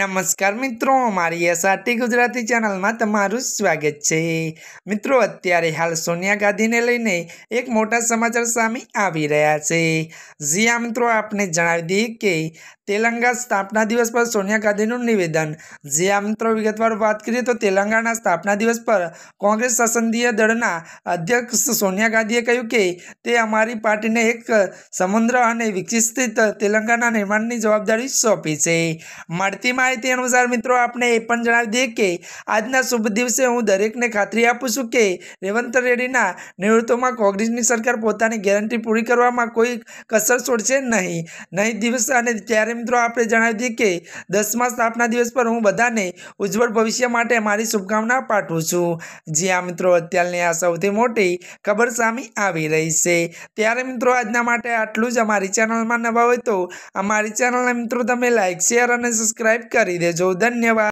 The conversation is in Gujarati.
नमस्कार मित्रों, मारी एसआरटी गुजराती चैनल में तमारुं स्वागत है। मित्रों, अत्यारे हाल सोनिया गांधी ने लईने एक मोटा समाचार सामे आवी रह्या छे। जी हाँ मित्रों, आपने जणावी दीए के तेलंगाना स्थापना दिवस पर सोनिया गांधीनुं निवेदन। जी हाँ मित्रों, विगतवार बात करिए तो तेलंगाना स्थापना दिवस पर कांग्रेस संसदीय दळना अध्यक्ष सोनिया गांधीए कह्युं के ते अमारी पार्टीने एक समुद्र अने विकसित तेलंगाना निर्माणनी जवाबदारी सौंपी छे। મળતી માહિતી અનુસાર મિત્રો આપણે એ પણ જણાવી દઈએ કે આજના શુભ દિવસે હું દરેકને ખાતરી આપું છું કે રેવંત રેડ્ડીના નેતૃત્વમાં કોંગ્રેસની સરકાર પોતાની ગેરંટી પૂરી કરવામાં કોઈ કસર છોડશે નહીં દિવસ। અને ત્યારે મિત્રો આપણે જણાવી દઈએ કે 10મા સ્થાપના દિવસ પર હું બધાને ઉજ્જવળ ભવિષ્ય માટે મારી શુભકામના પાઠવું છું। જી હા મિત્રો, અત્યારની આ સૌથી મોટી ખબર સામે આવી રહી છે। ત્યારે મિત્રો આજના માટે આટલું જ। અમારી ચેનલમાં નવા હોય તો અમારી ચેનલને મિત્રો તમે લાઈક, શેર અને સબસ્ક્રાइब કરી દેજો। ધન્યવાદ।